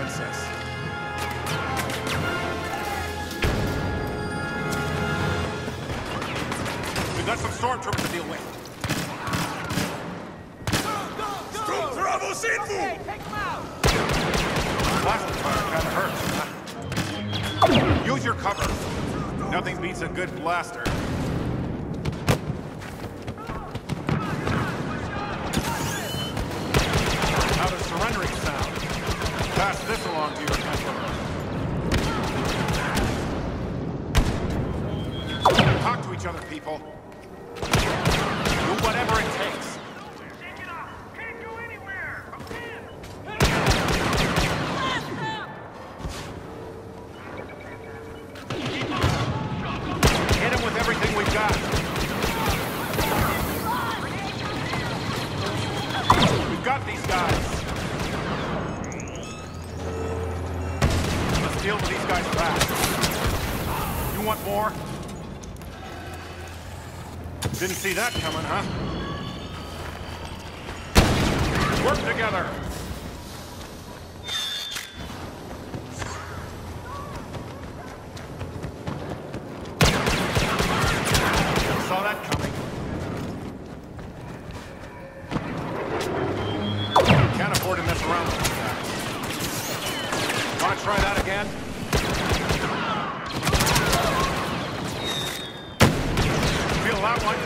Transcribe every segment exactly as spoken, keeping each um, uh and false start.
princess. We've got some stormtroopers to deal with. Okay, take them out! Plasma fire kinda hurts. Use your cover. Nothing beats a good blaster. How does surrendering sound? Pass this along to your temple. Talk to each other, people. Do whatever it takes. More? Didn't see that coming, huh? Work together! Saw that coming. Can't afford to mess around with these guys. Wanna try that again? That one.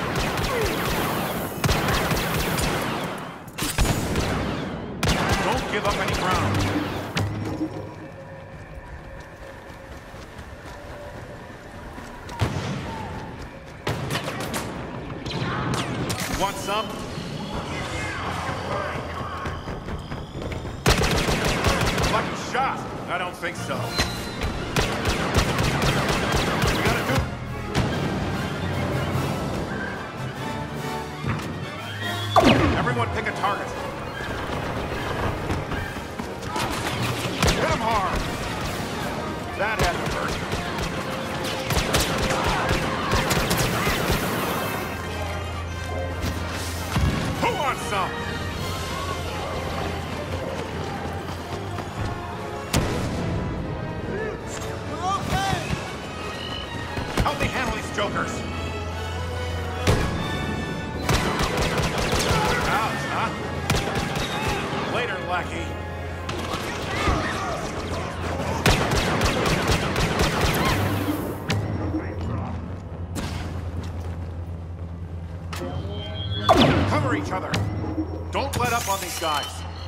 Don't give up any ground. You want some? Lucky shot. I don't think so. Everyone pick a target. Hit him hard. That had to hurt. Who wants some? We're okay! Help me handle these jokers. Later, lackey. Cover each other. Don't let up on these guys.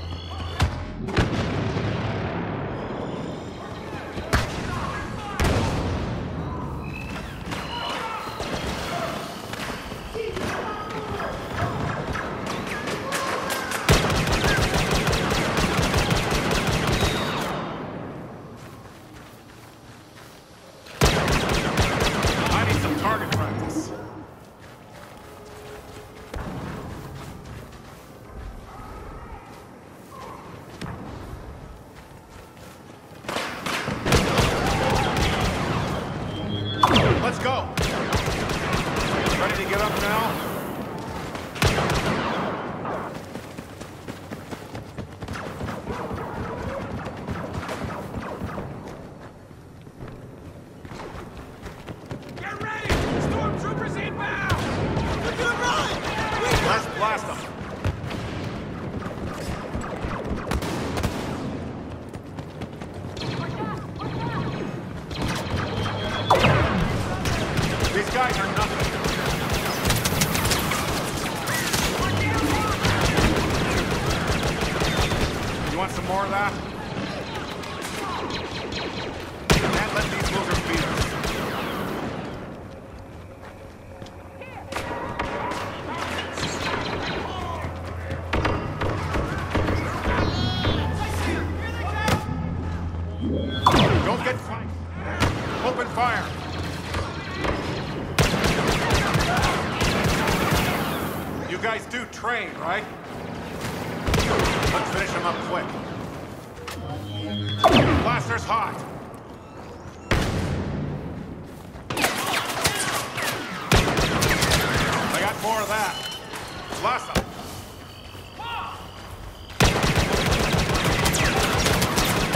Let's go. Ready to get up now? Get ready! Stormtroopers inbound! They're gonna run! Let's blast them. These guys are nothing. You want some more of that? Can't let these losers beat us. Don't get fight. Open fire. You guys do train, right? Let's finish them up quick. Blaster's hot. I got more of that. Blast them.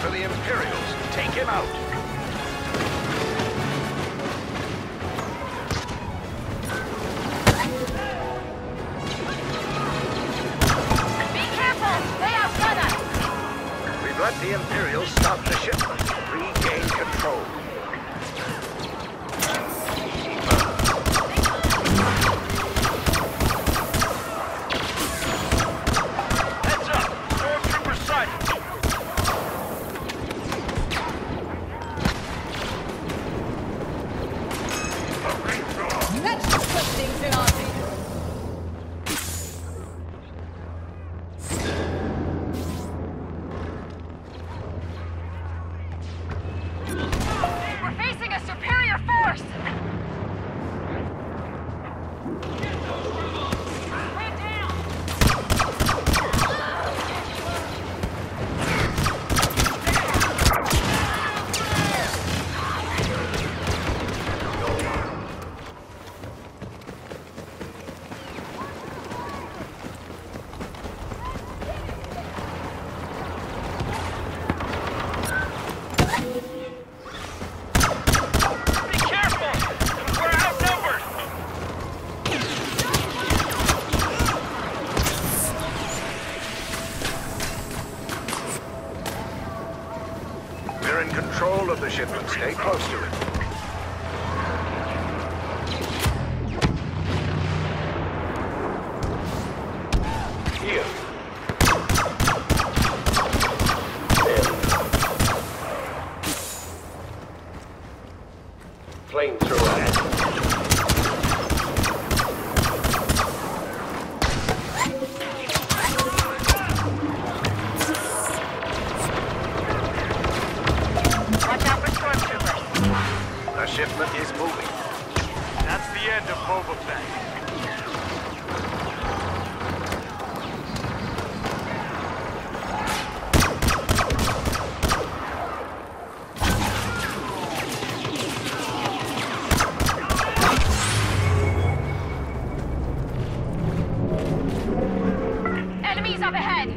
for the Imperials. Take him out. Be careful! They outgun us! We've let the Imperials stop the shipment. Regain control. Heads up! Stormtrooper sighted! That should put things in order. We're facing a superior force! Stand down! Be careful! We're outnumbered! We're in control of the shipment. Stay close to it. Here. Flamethrower. Watch out for stormtroopers. The shipment is moving. That's the end of Boba Fett. Enemies up ahead!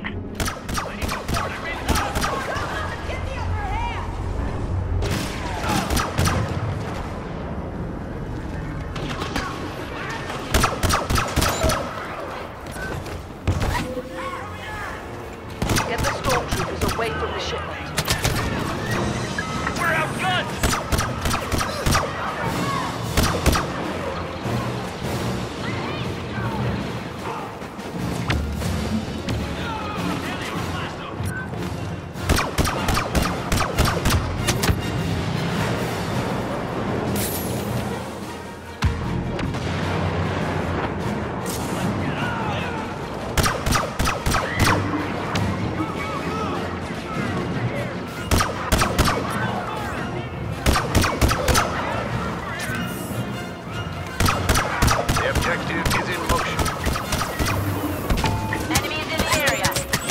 Get the stormtroopers away from the shipment. We're outgunned! The objective is in motion. Enemies in the area.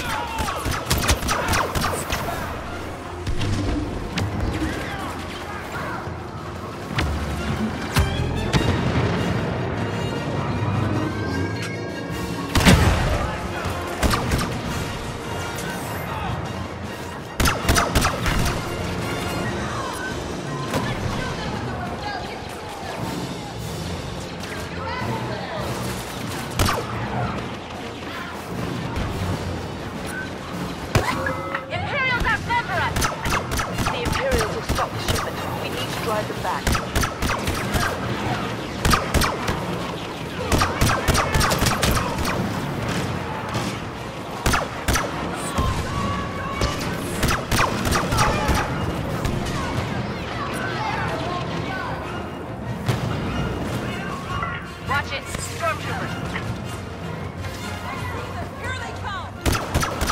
Imperials outnumber us! The Imperials have stopped the shipment. We need to drive them back. Watch it! Stormtroopers! Here they come!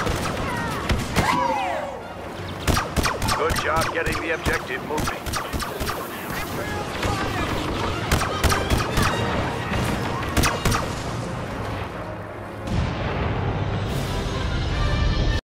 Good job getting the objective moving.